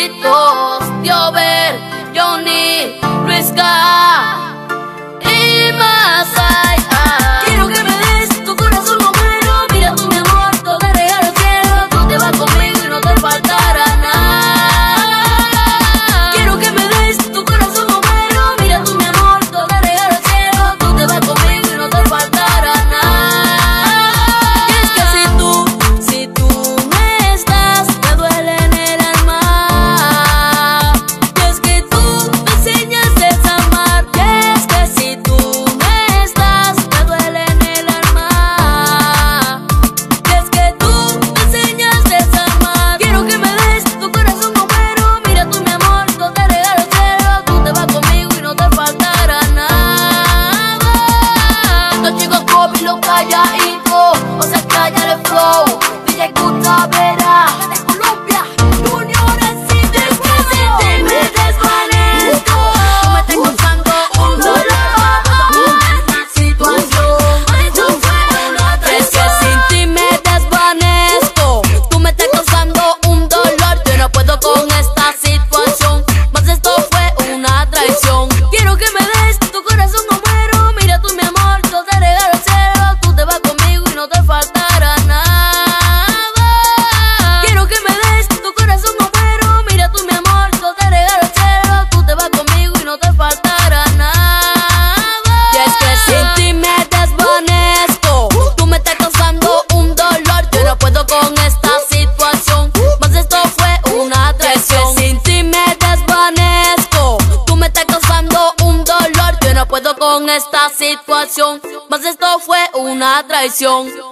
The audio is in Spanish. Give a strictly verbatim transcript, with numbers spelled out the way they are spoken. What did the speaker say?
Carlitos, Diover, Johnny, Luisca y más allá. Quiero que me des tu corazón muero. Mira tú mi amor, todo te regalo al cielo. Tú te vas conmigo y no te faltará nada. Quiero que me des tu corazón muero. Mira tú mi amor, todo te regalo al cielo. Tú te vas conmigo y no te faltará nada. Y es que si tú, si tú no estás, me duele en el alma. Y es que tú me enseñaste a amar. Y es que si tú no estás, me duele en el alma. Y es que tú me enseñaste a amar. Quiero que me des tu corazón muero. Mira tú mi amor, todo te regalo al cielo. Tú te vas conmigo y no te faltará nada. Estos chicos copy los calladitos, o sea calla el flow. D J Gustavera de Colombia, Junior en sí. Es que si te me desvanezco, tú me estás causando un dolor. Esta situación, esto fue una traición. Es que sin ti me desvanezco, tú me estás causando un dolor. Yo no puedo con esta situación, más esto fue una traición. Quiero que me des tu corazón no muero. Mira tú mi amor, todo te regalo al cielo. Tú te vas conmigo y no te faltará nada. Quiero que me des tu corazón no muero. Mira tú mi amor, todo te regalo al cielo. Tú te vas conmigo y no te faltará nada. Y es que sin ti me desvanezco, tú me estás causando un dolor. Yo no puedo con esta situación, más esto fue una traición. Y es que sin ti me desvanezco, tú me estás causando un dolor. Yo no puedo con esta situación, más esto fue una traición.